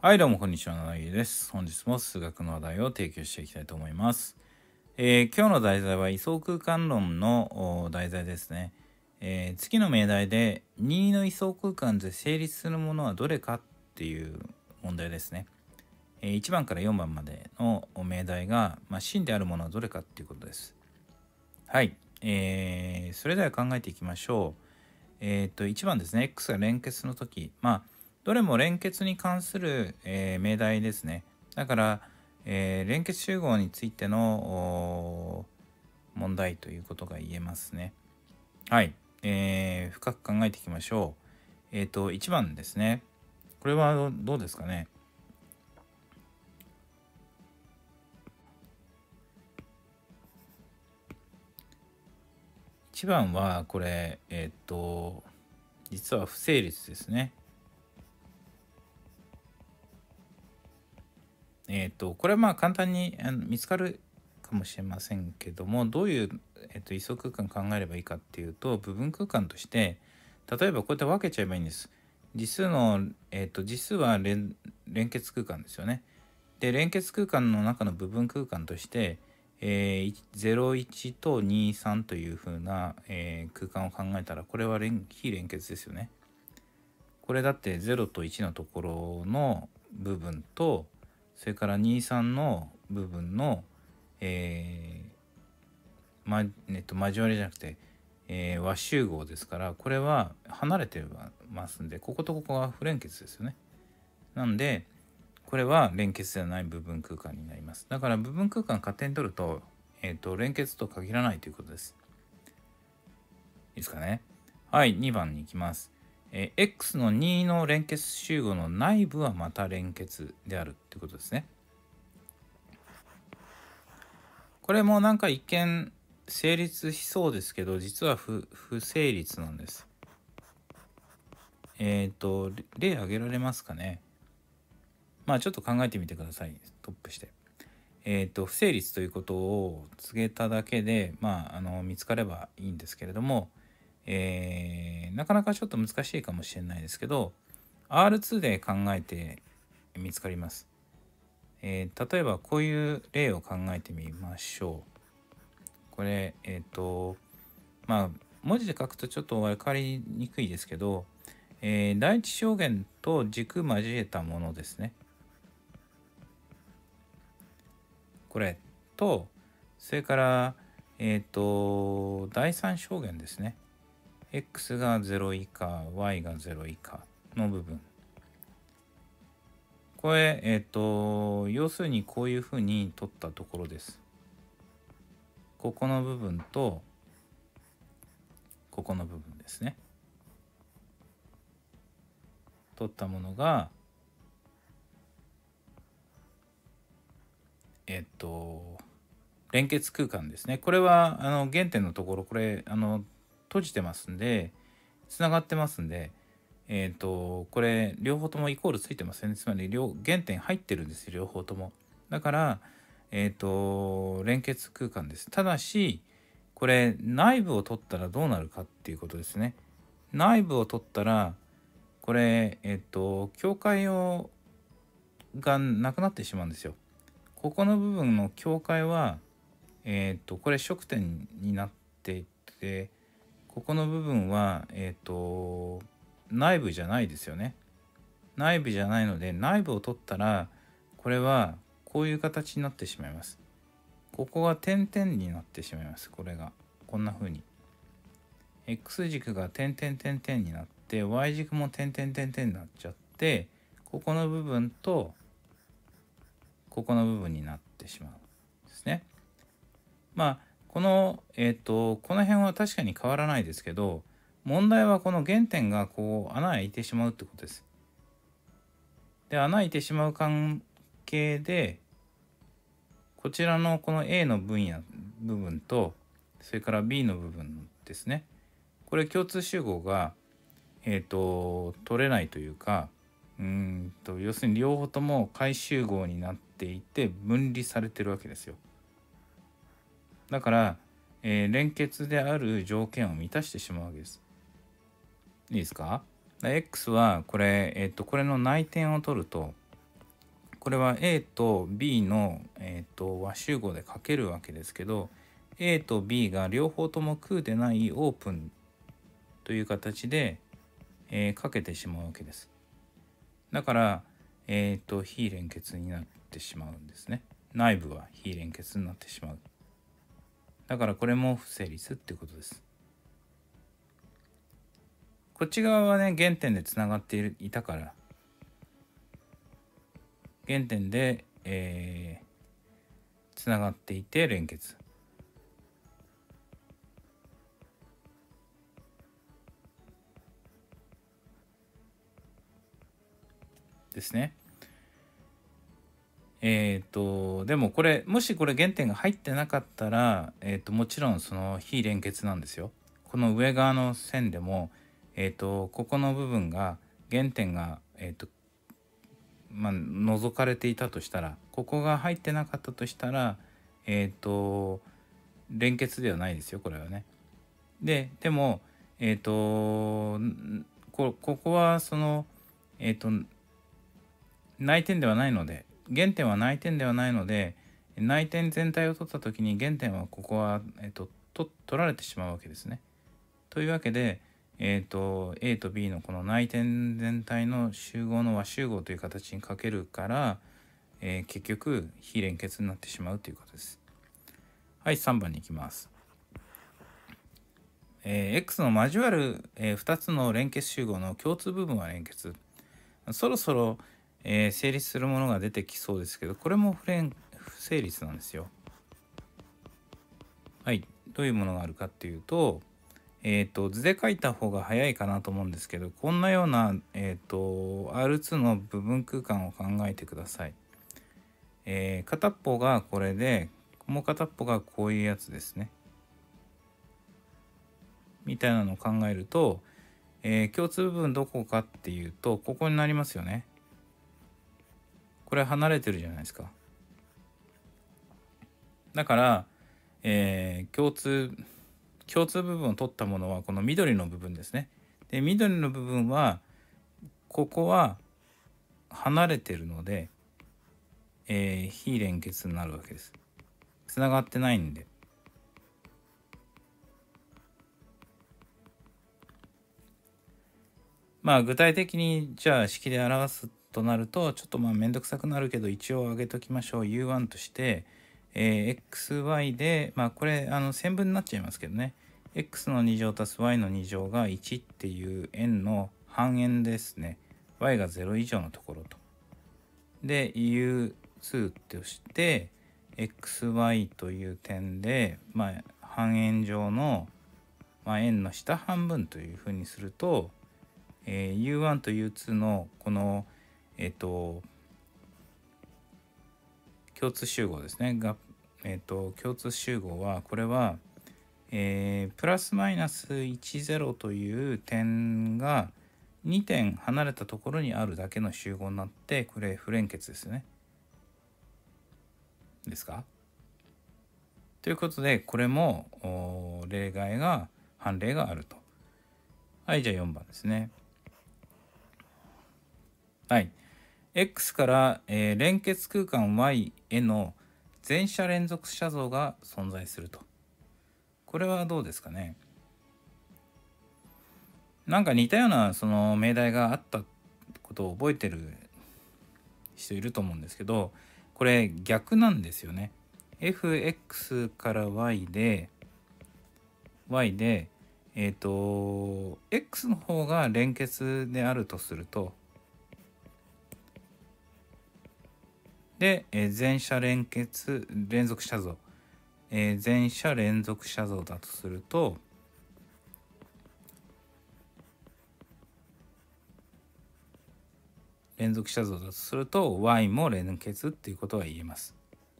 はい、どうもこんにちは、ななぎです。本日も数学の話題を提供していきたいと思います。今日の題材は位相空間論の題材ですね。次の命題で任意の位相空間で成立するものはどれかっていう問題ですね。1番から4番までの命題が、真であるものはどれかっていうことです。はい、それでは考えていきましょう。1番ですね。X が連結の時、どれも連結に関する、命題ですね。だから、連結集合についての問題ということが言えますね。はい、深く考えていきましょう。1番ですね。これはどうですかね。1番はこれ実は不成立ですね。これは簡単に見つかるかもしれませんけども、どういう、位相空間考えればいいかっていうと、部分空間として例えばこうやって分けちゃえばいいんです。実数は連結空間ですよね。で連結空間の中の部分空間として、01と23というふうな、空間を考えたら、これは非連結ですよね。これだって0と1のところの部分と、それから23の部分の、交わりじゃなくて、和集合ですから、これは離れてますんで、こことここは不連結ですよね。なんでこれは連結ではない部分空間になります。だから部分空間勝手に取ると、連結と限らないということです。いいですかね。はい、2番に行きます。X の2の連結集合の内部はまた連結であるということですね。これもなんか一見成立しそうですけど、実は不成立なんです。例挙げられますかね。ちょっと考えてみてください。トップして。不成立ということを告げただけで、見つかればいいんですけれども、なかなかちょっと難しいかもしれないですけど、R2 で考えて見つかります。例えばこういう例を考えてみましょう。これ文字で書くとちょっと分かりにくいですけど、第一象限と軸交えたものですね。これと、それから第三象限ですね。x が0以下 y が0以下の部分、これ要するにこういうふうに取ったところです。ここの部分とここの部分ですね。取ったものが連結空間ですね。これは原点のところ、これ閉じてますんで、つながってますんで、これ両方ともイコールついてますよね。つまり原点入ってるんですよ、両方とも。だから連結空間です。ただしこれ内部を取ったらどうなるかっていうことですね。内部を取ったらこれ境界がなくなってしまうんですよ。ここの部分の境界はこれ焦点になっていて、ここの部分は内部じゃないですよね。内部じゃないので、内部を取ったらこれはこういう形になってしまいます。ここが点々になってしまいます。これがこんな風に X 軸が点々点々になって、 Y 軸も点々点々になっちゃって、ここの部分とここの部分になってしまうんですね。このこの辺は確かに変わらないですけど、問題はこの原点がこう穴開いてしまうってことです。で、穴開いてしまう関係で、こちらのこの A の部分と、それから B の部分ですね。これ共通集合が取れないというか、要するに両方とも解集合になっていて分離されてるわけですよ。だから、連結である条件を満たしてしまうわけです。いいですか？X はこれ、これの内点を取ると、 これは A と B の、和集合でかけるわけですけど、 A と B が両方とも空でないオープンという形で、かけてしまうわけです。だから、非連結になってしまうんですね。内部は非連結になってしまう。だからこれも不成立っていうことです。こっち側はね原点でつながっていたから、原点で、つながっていて連結ですね。でもこれもしこれ原点が入ってなかったら、もちろんその非連結なんですよ。この上側の線でも、ここの部分が原点が、除かれていたとしたら、ここが入ってなかったとしたら、連結ではないですよこれはね。でもここはその内点ではないので、原点は内点ではないので、内点全体を取った時に原点はここは、取られてしまうわけですね。というわけで、A と B のこの内点全体の集合の和集合という形にかけるから、結局非連結になってしまうということです。はい、3番に行きます。X の交わる、2つの連結集合の共通部分は連結。そろそろ、成立するものが出てきそうですけど、これも不成立なんですよ。はい、どういうものがあるかっていうと、図で書いた方が早いかなと思うんですけど、こんなような、R2 の部分空間を考えてください。片っぽがこれで、もう片っぽがこういうやつですね。みたいなのを考えると、共通部分どこかっていうとここになりますよね。これ離れてるじゃないですか。だから、共通部分を取ったものはこの緑の部分ですね。で緑の部分はここは離れてるので、非連結になるわけです。つながってないんで。具体的にじゃあ式で表すとなるとちょっとめんどくさくなるけど、一応挙げときましょう。 U1 として、xy でこれ線分になっちゃいますけどね、x の2乗足す y の2乗が1っていう円の半円ですね。 y が0以上のところと。で U2 として xy という点で、半円上の、円の下半分というふうにすると、U1 と U2 のこの共通集合ですねが、共通集合はこれは、プラスマイナス10という点が2点離れたところにあるだけの集合になって、これ不連結ですね。ですか？ということでこれも例外が判例があると。はい、じゃあ4番ですね。はい、X から、連結空間 Y への全写連続写像が存在すると。これはどうですかね。なんか似たようなその命題があったことを覚えてる人いると思うんですけど、これ逆なんですよね。fx から y で x の方が連結であるとすると、で、全写連続写像、全写連続写像だとすると、連続写像だとすると y も連結っていうことが言えます。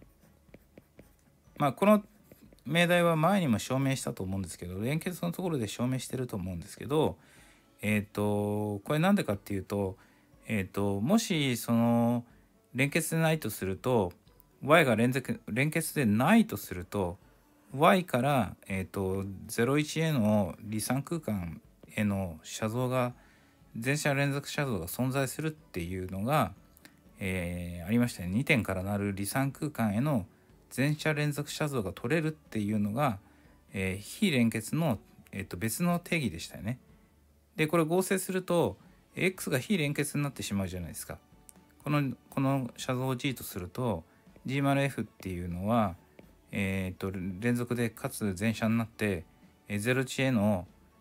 この命題は前にも証明したと思うんですけど、連結のところで証明してると思うんですけど、これなんでかっていうと、もしその連結でないとすると y が連結でないとすると y から、01への離散空間への写像が全写連続写像が存在するっていうのが、 ありましたね。2点からなる離散空間への全写連続写像が撮れるっていうのが、非連結の、別の定義でしたよね。でこれ合成すると X が非連結になってしまうじゃないですか。この写像を G とすると G○F っていうのは、連続でかつ全写になって、0値への、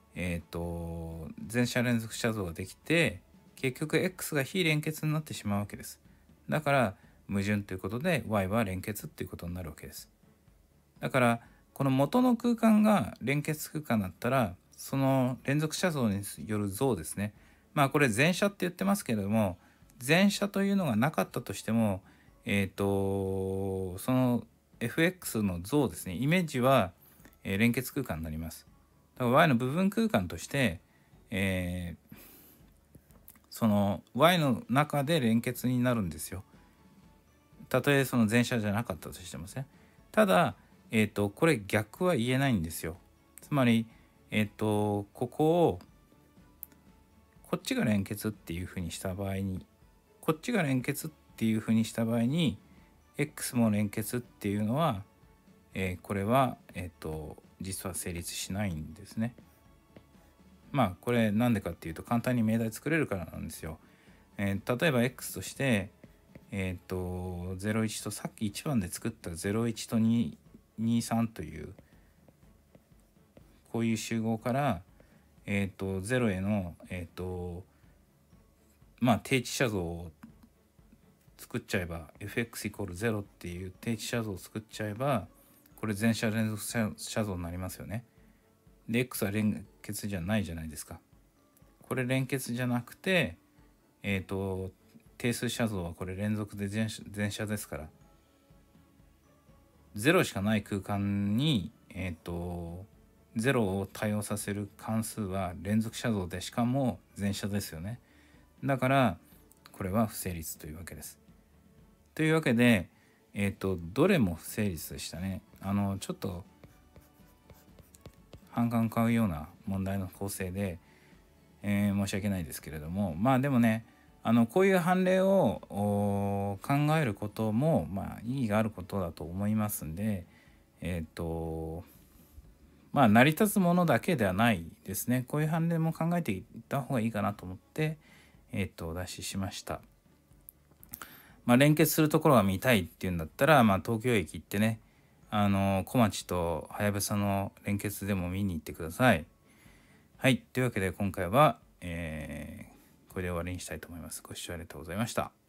全写連続写像ができて、結局 X が非連結になってしまうわけです。だから矛盾ということで Y は連結っていうことになるわけです。だからこの元の空間が連結空間だったら、その連続写像による像ですね。まあこれ全写って言ってますけれども、全写というのがなかったとしても、その FX の像ですね、イメージは、連結空間になります。だから Y の部分空間として、その Y の中で連結になるんですよ。たとえその全写じゃなかったとしてもですね。ただ、これ逆は言えないんですよ。つまり、ここをこっちが連結っていうふうにした場合に、こっちが連結っていうふうにした場合に X も連結っていうのは、これは、実は成立しないんですね。まあこれなんでかっていうと、簡単に命題作れるからなんですよ。例えば X として01とさっき1番で作った01と223というこういう集合から、0への、まあ定値写像を作っちゃえば fx イコール0っていう定値写像を作っちゃえば、これ全写連続写像になりますよね。で X は連結じゃないじゃないですか。これ連結じゃなくて定数写像はこれ連続で全写ですから、0しかない空間に0を対応させる関数は連続写像で、しかも全写ですよね。だからこれは不成立というわけです。というわけでどれも不成立でしたね。ちょっと反感を買うような問題の構成で、申し訳ないですけれども、まあでもね、こういう判例を考えることもまあ意義があることだと思いますんで、まあ成り立つものだけではないですね。こういう判例も考えていった方がいいかなと思ってお出ししました。まあ連結するところが見たいっていうんだったら、まあ東京駅行ってね、小町とはやぶさの連結でも見に行ってください。はい、というわけで今回は、これで終わりにしたいと思います。ご視聴ありがとうございました。